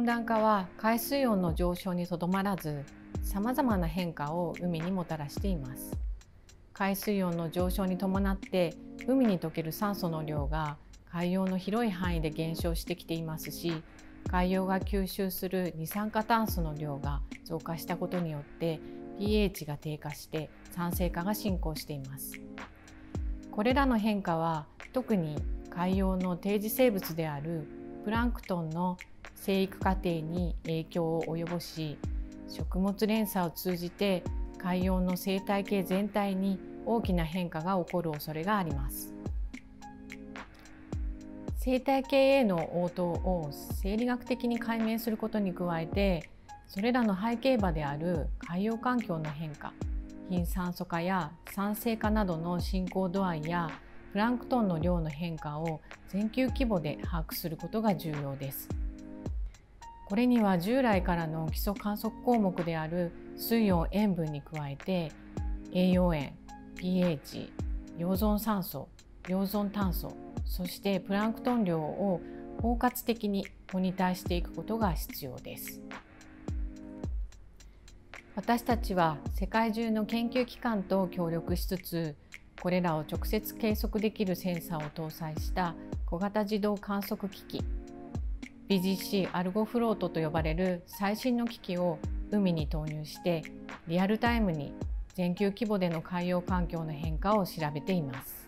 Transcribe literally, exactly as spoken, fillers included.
暖化は海水温の上昇にとどまらず、さまざまな変化を海にもたらしています。海水温の上昇に伴って海に溶ける酸素の量が海洋の広い範囲で減少してきていますし、海洋が吸収する二酸化炭素の量が増加したことによって pH が低下して酸性化が進行しています。これらの変化は特に海洋の定時生物であるプランクトンの生育過程に影響を及ぼし、食物連鎖を通じて海洋の生態系全体に大きな変化が起こる恐れがあります。生態系への応答を生理学的に解明することに加えて、それらの背景場である海洋環境の変化、貧酸素化や酸性化などの進行度合いやプランクトンの量の変化を全球規模で把握することが重要です。これには従来からの基礎観測項目である水温、塩分に加えて栄養塩、pH、溶存酸素、溶存炭素、そしてプランクトン量を包括的にモニターしていくことが必要です。私たちは世界中の研究機関と協力しつつ、これらを直接計測できるセンサーを搭載した小型自動観測機器 ビージーシー アルゴフロートと呼ばれる最新の機器を海に投入してリアルタイムに全球規模での海洋環境の変化を調べています。